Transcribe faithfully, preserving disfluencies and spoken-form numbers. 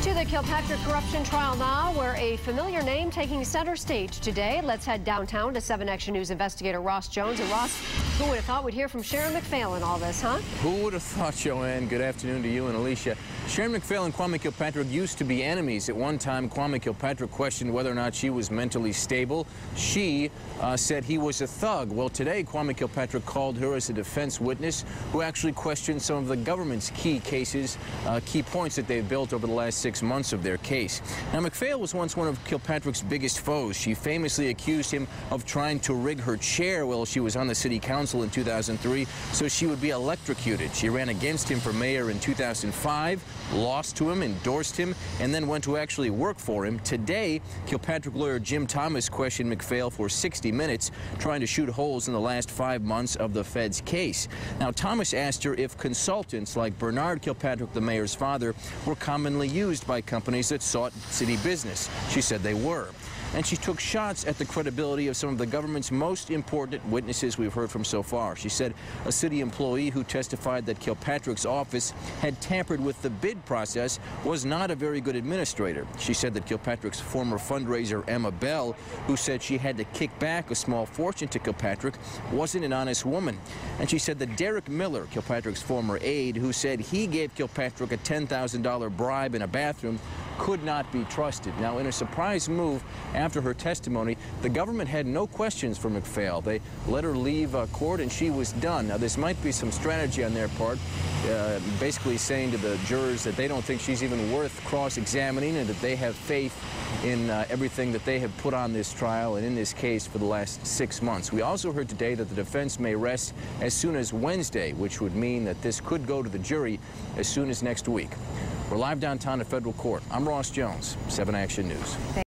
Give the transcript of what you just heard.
To the Kilpatrick corruption trial now, where a familiar name taking center stage today. Let's head downtown to seven Action News investigator Ross Jones. And Ross, who would have thought we'd hear from Sharon McPhail in all this, huh? Who would have thought, Joanne? Good afternoon to you and Alicia. Sharon McPhail and Kwame Kilpatrick used to be enemies. At one time, Kwame Kilpatrick questioned whether or not she was mentally stable. She uh, said he was a thug. Well, today, Kwame Kilpatrick called her as a defense witness who actually questioned some of the government's key cases, uh, key points that they've built over the last six months of their case. Now, McPhail was once one of Kilpatrick's biggest foes. She famously accused him of trying to rig her chair while she was on the city council in two thousand three so she would be electrocuted. She ran against him for mayor in two thousand five, lost to him, endorsed him, and then went to actually work for him. Today, Kilpatrick lawyer Jim Thomas questioned McPhail for sixty minutes, trying to shoot holes in the last five months of the Fed's case. Now, Thomas asked her if consultants like Bernard Kilpatrick, the mayor's father, were commonly used by companies that sought city business. She said they were. And she took shots at the credibility of some of the government's most important witnesses we've heard from so far. She said a city employee who testified that Kilpatrick's office had tampered with the bid process was not a very good administrator. She said that Kilpatrick's former fundraiser, Emma Bell, who said she had to kick back a small fortune to Kilpatrick, wasn't an honest woman. And she said that Derek Miller, Kilpatrick's former aide, who said he gave Kilpatrick a ten thousand dollar bribe in a bathroom, could not be trusted. Now, in a surprise move after her testimony, the government had no questions for McPhail. They let her leave uh, court and she was done. Now, this might be some strategy on their part, uh, basically saying to the jurors that they don't think she's even worth cross-examining and that they have faith in uh, everything that they have put on this trial and in this case for the last six months. We also heard today that the defense may rest as soon as Wednesday, which would mean that this could go to the jury as soon as next week. We're live downtown at Federal Court. I'm Ross Jones, seven Action News.